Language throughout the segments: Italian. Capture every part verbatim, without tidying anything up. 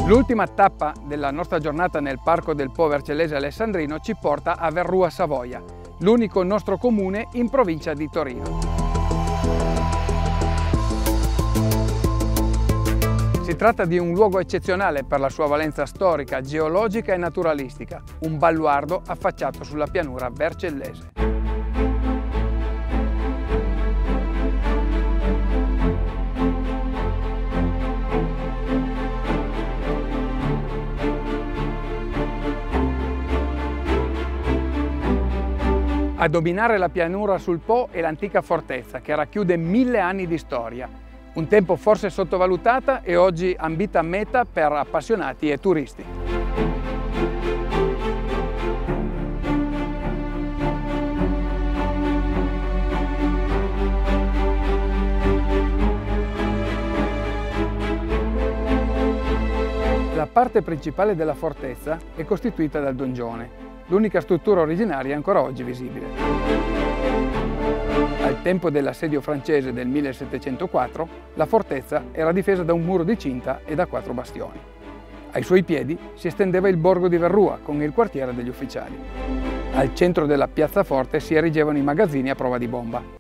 L'ultima tappa della nostra giornata nel Parco del Po Vercellese Alessandrino ci porta a Verrua Savoia, l'unico nostro comune in provincia di Torino. Si tratta di un luogo eccezionale per la sua valenza storica, geologica e naturalistica, un baluardo affacciato sulla pianura vercellese. A dominare la pianura sul Po è l'antica fortezza che racchiude mille anni di storia, un tempo forse sottovalutata e oggi ambita meta per appassionati e turisti. La parte principale della fortezza è costituita dal dongione, l'unica struttura originaria ancora oggi visibile. Al tempo dell'assedio francese del millesettecentoquattro, la fortezza era difesa da un muro di cinta e da quattro bastioni. Ai suoi piedi si estendeva il borgo di Verrua con il quartiere degli ufficiali. Al centro della piazzaforte si erigevano i magazzini a prova di bomba.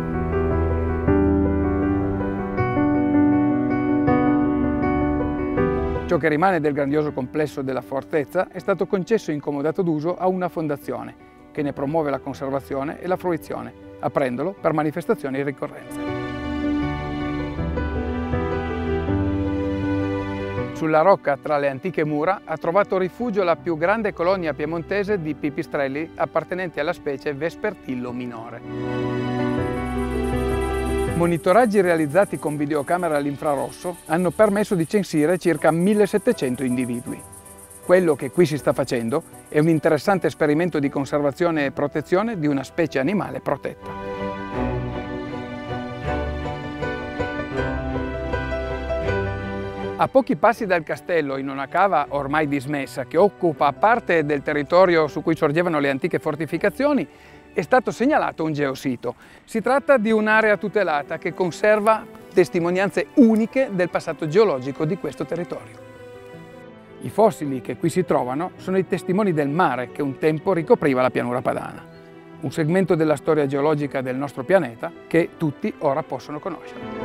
Ciò che rimane del grandioso complesso della fortezza è stato concesso in comodato d'uso a una fondazione che ne promuove la conservazione e la fruizione, aprendolo per manifestazioni e ricorrenze. Sulla rocca tra le antiche mura ha trovato rifugio la più grande colonia piemontese di pipistrelli appartenenti alla specie Vespertillo minore. Monitoraggi realizzati con videocamera all'infrarosso hanno permesso di censire circa millesettecento individui. Quello che qui si sta facendo è un interessante esperimento di conservazione e protezione di una specie animale protetta. A pochi passi dal castello, in una cava ormai dismessa che occupa parte del territorio su cui sorgevano le antiche fortificazioni, è stato segnalato un geosito. Si tratta di un'area tutelata che conserva testimonianze uniche del passato geologico di questo territorio. I fossili che qui si trovano sono i testimoni del mare che un tempo ricopriva la pianura padana, un segmento della storia geologica del nostro pianeta che tutti ora possono conoscere.